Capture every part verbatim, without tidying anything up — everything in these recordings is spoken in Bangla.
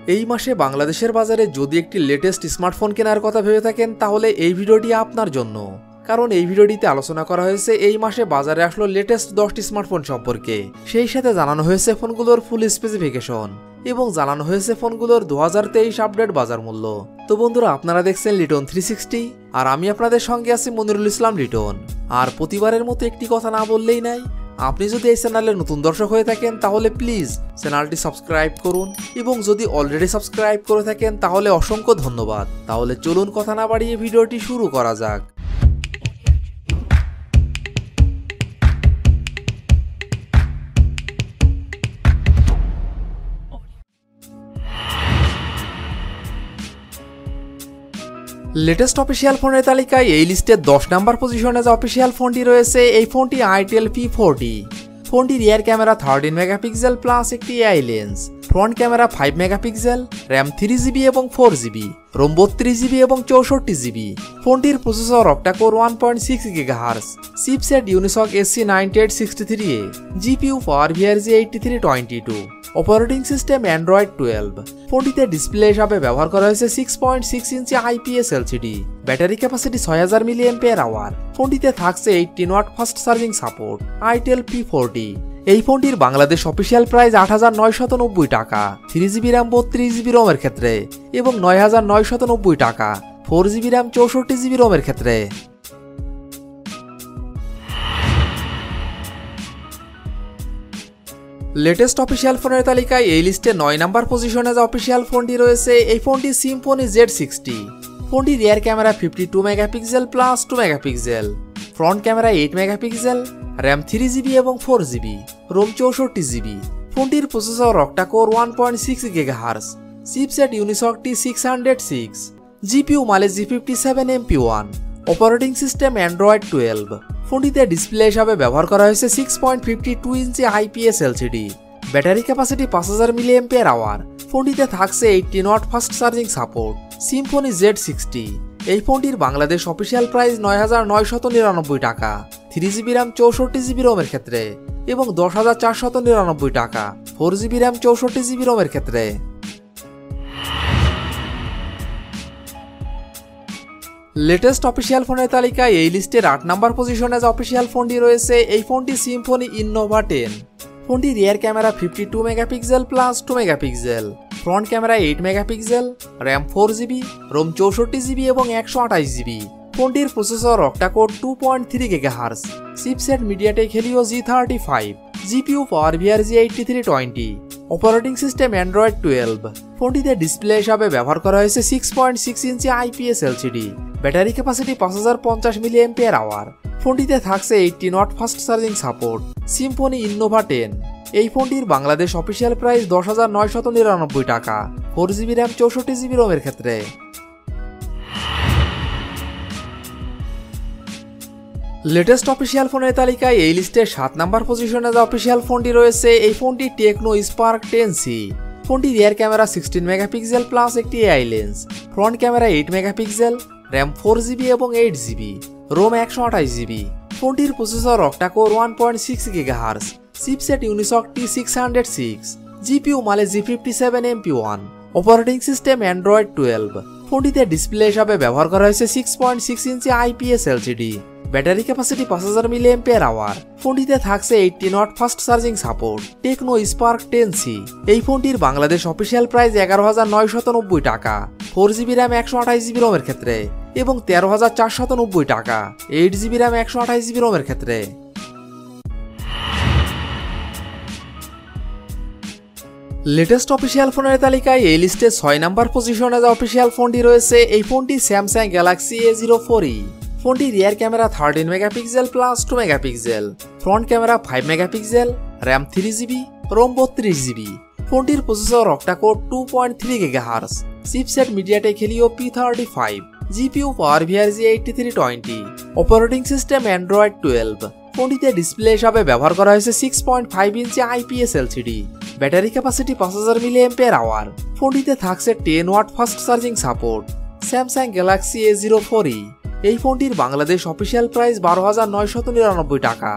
এই মাসে বাংলাদেশের বাজারে যদি একটি লেটেস্ট স্মার্টফোন কেনার কথা ভেবে থাকেন তাহলে এই ভিডিওটি আপনার জন্য। কারণ এই ভিডিওটিতে আলোচনা করা হয়েছে এই মাসে বাজারে আসলো লেটেস্ট দশটি স্মার্টফোন সম্পর্কে। সেই সাথে জানানো হয়েছে ফোনগুলোর ফুল স্পেসিফিকেশন এবং জানানো হয়েছে ফোনগুলোর দু হাজার তেইশ আপডেট বাজার মূল্য। তো বন্ধুরা, আপনারা দেখছেন লিটন থ্রি সিক্সটি আর আমি আপনাদের সঙ্গে আছি মনিরুল ইসলাম লিটন। আর প্রতিবারের মতো একটি কথা না বললেই নাই, আপনি যদি এই চ্যানেলে নতুন দর্শক হয়ে থাকেন তাহলে প্লিজ চ্যানেলটি সাবস্ক্রাইব করুন এবং যদি অলরেডি সাবস্ক্রাইব করে থাকেন তাহলে অসংখ্য ধন্যবাদ। তাহলে চলুন কথা না বাড়িয়ে ভিডিওটি শুরু করা যাক। লেটেস্ট অফিসিয়াল ফোনের তালিকায় এই লিস্টে দশ নাম্বার পজিশনে যে অফিসিয়াল ফোনটি রয়েছে এই ফোনটি আইটেল পি ফোরটি। ফোনটি rear camera thirteen megapixel plus একটি AI lens, front camera five megapixel, RAM three GB এবং ফোর জিবি, রোম বত্রিশ জিবি এবং চৌষট্টি জিবি। ফোনটির processor octa-core one point six gigahertz, chipset Unisoc SC ninety eight sixty three A, GPU power VRG eighty three twenty two, operating system Android twelve. ফোনটিতে ডিসপ্লে হিসাবে ব্যবহার করা হয়েছে six point six inch IPS LCD, battery capacity ছয় হাজার মিলি অ্যাম্পিয়ার আওয়ার। ফোনটিতে থাকছে eighteen watt fast charging support. Itel P forty. এই ফোনটির বাংলাদেশ অফিসিয়াল প্রাইস আট হাজার নয়শত নব্বই টাকা থ্রি জিবি র্যাম বত্রিশ জিবি রোমের ক্ষেত্রে এবং নয় হাজার নয়শত নব্বই টাকা ফোর জিবি র্যাম চৌষট্টি জিবি রোমের ক্ষেত্রে। লেটেস্ট অফিসিয়াল ফোনের তালিকায় এই লিস্টে নয় নাম্বার পজিশনে যে অফিসিয়াল ফোনটি রয়েছে এই ফোনটি সিম্ফনি জেড সিক্সটি। ফোনটি rear camera fifty two megapixel plus two megapixel, front camera eight megapixel, RAM three GB এবং ফোর জিবি, রোম চৌষট্টি জিবি। ফোনটির processor octa-core one point six gigahertz, chipset Unisoc T six hundred six, GPU Mali G fifty seven M P one, operating system Android twelve. ফোনটিতে ডিসপ্লে হিসাবে ব্যবহার করা হয়েছে six point fifty two inch IPS LCD, battery capacity পাঁচ হাজার মিলি অ্যাম্পিয়ার আওয়ার। ফোনটিতে থাকছে eighteen watt fast charging support. Symphony Z sixty. এই ফোনটির বাংলাদেশ অফিসিয়াল প্রাইস নয় হাজার নয়শত নিরানব্বই টাকা থ্রি জিবি র্যাম চৌষট্টি জিবি রোমের ক্ষেত্রে এবং দশ হাজার চারশত নিরানব্বই টাকা ফোর জিবি র্যাম চৌষট্টি জিবি রোমের ক্ষেত্রে। লেটেস্ট অফিসিয়াল ফোনের তালিকায় এই লিস্টের আট নাম্বার পজিশনে যে অফিসিয়াল ফোনটি রয়েছে এই ফোনটি সিম্ফনি ইনোভা টেন। ফোনটি rear camera fifty two megapixel plus two megapixel, front camera eight megapixel, RAM four GB, ROM চৌষট্টি জিবি এবং একশো আঠাশ জিবি। ফোনটির processor octa-core two point three gigahertz, chipset MediaTek Helio G thirty five, GPU power VRG eighty three twenty, operating system Android twelve. ফোনটিতে ডিসপ্লে হিসাবে ব্যবহার করা হয়েছে six point six inch IPS LCD, battery capacity পাঁচ হাজার পঞ্চাশ মিলি অ্যাম্পিয়ার আওয়ার। ফোনটিতে থাকছে eighteen watt fast charging support. Symphony Innova ten. এই ফোনটির বাংলাদেশ অফিসিয়াল প্রাইস দশ হাজার নয়শত নিরানব্বই টাকা ফোর জিবি র্যাম চৌষট্টি জিবি রোমের ক্ষেত্রে। লেটেস্ট অফিসিয়াল ফোনের তালিকায় এই লিস্টের সাত নাম্বার পজিশনে যে অফিসিয়াল ফোনটি রয়েছে এই ফোনটি টেকনো স্পার্ক টেন সি। ফোনটি rear camera sixteen megapixel plus একটি AI lens, front camera eight megapixel, RAM four GB এবং এইট জিবি, রোম একশো আঠাশ জিবি। ফোনটির processor octa-core one point six gigahertz, chipset Unisoc T six hundred six, GPU Mali G fifty seven M P one, operating system Android twelve. ফোনটিতে ডিসপ্লে হিসাবে ব্যবহার করা হয়েছে six point six inch IPS LCD, battery capacity পাঁচ হাজার মিলি অ্যাম্পিয়ার আওয়ার। ফোনটিতে থাকছে eighteen watt fast charging support. Tecno Spark ten C. এই ফোনটির বাংলাদেশ অফিসিয়াল প্রাইস এগারো হাজার নয়শত নব্বই টাকা ফোর জিবি র্যাম একশো আঠাশ জিবি রোমের ক্ষেত্রে এবং তেরো হাজার চারশত নব্বই টাকা এইট জিবি র্যাম একশো আঠাশ জিবি রোমের ক্ষেত্রে। লেটেস্ট অফিসিয়াল ফোনের তালিকায় এই লিস্টে ছয় নাম্বার পজিশনে যে অফিসিয়াল ফোনটি রয়েছে এই ফোনটি Samsung Galaxy A zero four E. ফোনটি rear camera thirteen megapixel plus two megapixel, front camera five megapixel, RAM three GB, ROM বত্রিশ জিবি। ফোনটির processor octa-core two point three gigahertz, chipset MediaTek Helio P thirty five, GPU power VRG eighty three twenty, operating system Android twelve. ফোনটিতে ডিসপ্লে হিসাবে ব্যবহার করা হয়েছে six point five inch IPS LCD, battery capacity পাঁচ হাজার মিলি অ্যাম্পিয়ার আওয়ার। ফোনটিতে থাকছে ten watt fast charging support. Samsung Galaxy A zero four E. এই ফোনটির বাংলাদেশ অফিসিয়াল প্রাইস বারো হাজার নয়শত নিরানব্বই টাকা।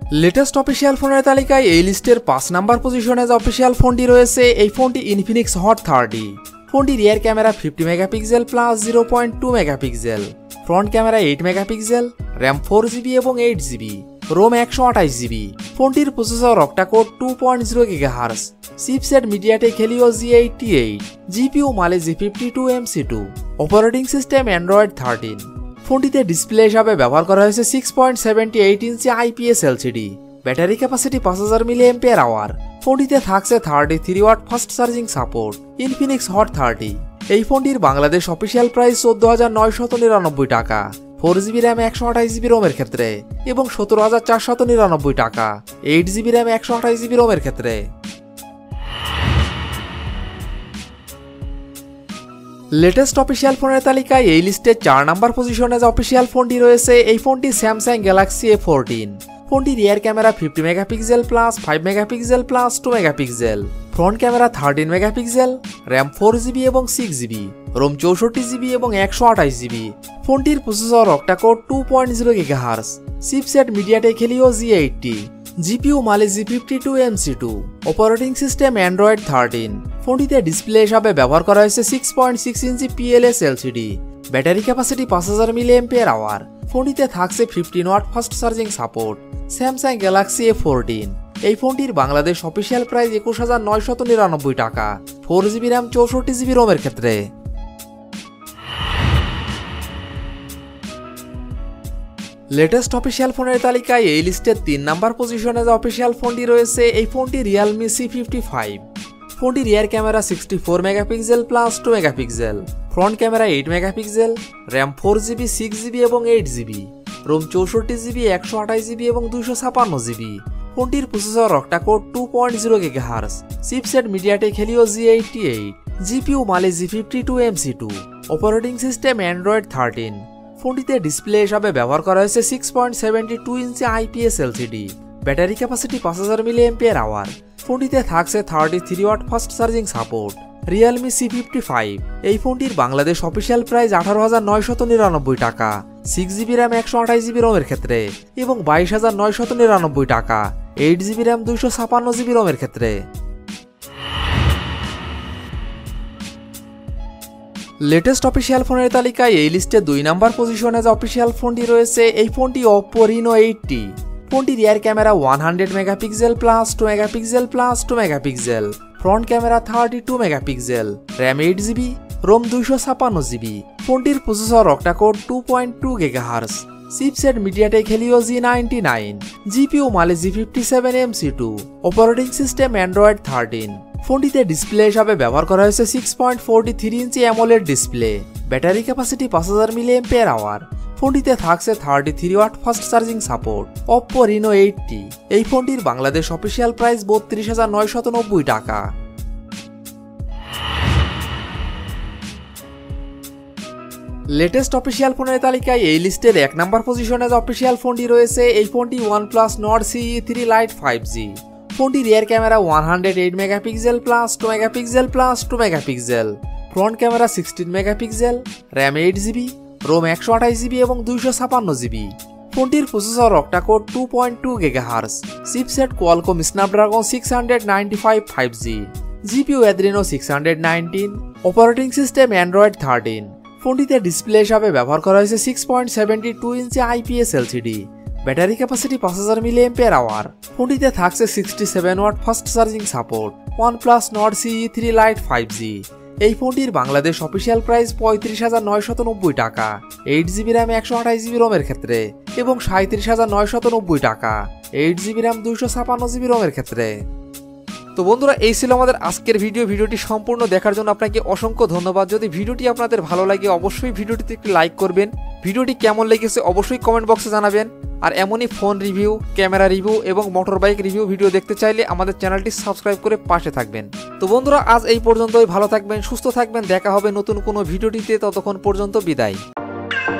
লেটেস্ট অফিসিয়াল ফোনের তালিকায় এই লিস্টের পাঁচ নাম্বার পজিশনে যে অফিসিয়াল ফোনটি রয়েছে এই ফোনটি ইনফিনিক্স হট থার্টি। ফোনটি rear camera fifty megapixel plus zero point two megapixel, front camera eight megapixel, RAM four GB এবং এইট জিবি, রোম একশো আঠাশ জিবি। ফোনটির processor octa-core two point zero gigahertz, chipset MediaTek Helio G eighty eight, GPU Mali G fifty two M C two, operating system Android thirteen. ফোনটিতে ডিসপ্লে হিসাবে ব্যবহার করা হয়েছে six point seventy eight inch IPS LCD, battery capacity পাঁচ হাজার মিলি এম্পিয়ার আওয়ার। ফোনটিতে থাকছে thirty three watt fast charging support. Infinix Hot thirty. এই ফোনটির বাংলাদেশ অফিসিয়াল প্রাইস চোদ্দ হাজার নয়শত নিরানব্বই টাকা ফোর জিবি র্যাম একশো আঠাশ জিবি রোমের ক্ষেত্রে এবং সতেরো হাজার চারশত নিরানব্বই টাকা এইট জিবি র্যাম একশো আঠাশ জিবি রোমের ক্ষেত্রে। লেটেস্ট অফিসিয়াল ফোনের তালিকায় এই লিস্টের চার নাম্বার পজিশনে যে অফিসিয়াল ফোনটি রয়েছে এই ফোনটি স্যামসাং গ্যালাক্সি এ ফোরটিন। ফোনটি rear camera fifty megapixel plus five megapixel plus two megapixel, front camera thirteen megapixel, RAM four GB এবং সিক্স জিবি, রোম চৌষট্টি জিবি এবং একশো আঠাশ জিবি। ফোনটির processor octa-core two point zero gigahertz, chipset MediaTek Helio G eighty, GPU Mali G fifty two M C two, operating system Android thirteen. ফোনটিতে ডিসপ্লে হিসাবে ব্যবহার করা হয়েছে six point six inch PLS LCD, battery capacity পাঁচ হাজার মিলি এম্পিয়ার আওয়ার। ফোনটিতে থাকছে fifteen watt fast charging support. Samsung Galaxy A fourteen. এই ফোনটির বাংলাদেশ অফিসিয়াল প্রাইস একুশ হাজার নয়শত নিরানব্বই টাকা ফোর জিবি র্যাম চৌষট্টি জিবি রোমের ক্ষেত্রে। লেটেস্ট অফিসিয়াল ফোনের তালিকায় এই লিস্টের তিন নাম্বার পজিশনে যে অফিসিয়াল ফোনটি রয়েছে এই ফোনটি রিয়েলমি সি ফিফটি ফাইভ। ফোনটি rear camera sixty four megapixel plus two megapixel, front camera eight megapixel, RAM four GB six GB এবং এইট জিবি, রোম চৌষট্টি জিবি একশো আঠাশ জিবি এবং দুইশো ছাপান্ন জিবি। ফোনটির processor octa-core two point zero gigahertz, chipset MediaTek Helio G eighty eight, GPU Mali G fifty two M C two, operating system Android thirteen. ফোনটিতে ডিসপ্লে হিসাবে ব্যবহার করা হয়েছে six point seventy two inch IPS LCD, battery capacity পাঁচ হাজার মিলি এম্পিয়ার আওয়ার। ফোনটিতে থাকছে thirty three watt fast charging support. Realme C fifty five. এই ফোনটির বাংলাদেশ অফিসিয়াল প্রাইস আঠারো হাজার নয়শত নিরানব্বই টাকা সিক্স জিবি র্যাম একশো আঠাশ জিবি রোমের ক্ষেত্রে এবং বাইশ হাজার নয়শত নিরানব্বই টাকা এইট জিবি র্যাম দুইশো ছাপান্ন জিবি রোমের ক্ষেত্রে। লেটেস্ট অফিসিয়াল ফোনের তালিকায় এই লিস্টে দুই নাম্বার পজিশনে যে অফিসিয়াল ফোনটি রয়েছে এই ফোনটি অপ্পো রিনো এইটটি। ফোনটি rear camera one hundred megapixel plus two megapixel plus two megapixel, front camera thirty two megapixel, RAM eight GB, ROM দুইশো ছাপান্ন জিবি। ফোনটির processor octa-core two point two gigahertz, chipset MediaTek Helio G ninety nine, GPU Mali G fifty seven M C two, operating system Android thirteen. ফোনটিতে ডিসপ্লে হিসাবে ব্যবহার করা হয়েছে six point forty three inch AMOLED display, battery capacity পাঁচ হাজার মিলি এম্পিয়ার আওয়ার। ফোনটিতে থাকছে thirty three watt fast charging support. Oppo Reno eight T. এই ফোনটির বাংলাদেশ অফিসিয়াল প্রাইস বত্রিশ হাজার নয়শত নব্বই টাকা। লেটেস্ট অফিসিয়াল ফোনের তালিকায় এই লিস্টের এক নাম্বার পজিশনে যে অফিসিয়াল ফোনটি রয়েছে এই ফোনটি OnePlus Nord CE three lite five G. ফোনটি rear camera one hundred eight megapixel plus two megapixel plus two megapixel, front camera sixteen megapixel, RAM eight GB, ROM একশো আঠাশ জিবি এবং দুইশো ছাপান্ন জিবি। ফোনটির processor octa-core two point two gigahertz, chipset Qualcomm Snapdragon six hundred ninety five five G, GPU Adreno six hundred nineteen, operating system Android thirteen. ফোনটিতে ডিসপ্লে হিসাবে ব্যবহার করা হয়েছে six point seventy two inch IPS LCD, battery capacity পাঁচ হাজার মিলি এম্পিয়ার আওয়ার। ফোনটিতে থাকছে sixty seven watt fast charging support. OnePlus Nord CE three lite five G. এই ফোনটির বাংলাদেশ অফিসিয়াল প্রাইস পঁয়ত্রিশ হাজার নয়শত নব্বই টাকা এইট জিবি র্যাম একশো আঠাশ জিবি রোমের ক্ষেত্রে এবং সাঁত্রিশ হাজার নয়শত নব্বই টাকা এইট জিবি র্যাম দুইশো ছাপান্ন জিবি রোমের ক্ষেত্রে। তো বন্ধুরা, এই ছিল আমাদের আজকের ভিডিও। ভিডিওটি সম্পূর্ণ দেখার জন্য আপনাকে অসংখ্য ধন্যবাদ। যদি ভিডিওটি আপনাদের ভালো লাগে অবশ্যই ভিডিওটিতে একটি লাইক করবেন। ভিডিওটি কেমন লেগেছে অবশ্যই কমেন্ট বক্সে জানাবেন। আর এমনই ফোন রিভিউ, ক্যামেরা রিভিউ এবং মোটর বাইক রিভিউ ভিডিও দেখতে চাইলে আমাদের চ্যানেলটি সাবস্ক্রাইব করে পাশে থাকবেন। তো বন্ধুরা, আজ এই পর্যন্তই। ভালো থাকবেন, সুস্থ থাকবেন। দেখা হবে নতুন কোনো ভিডিওটিতে। ততক্ষণ পর্যন্ত বিদায়।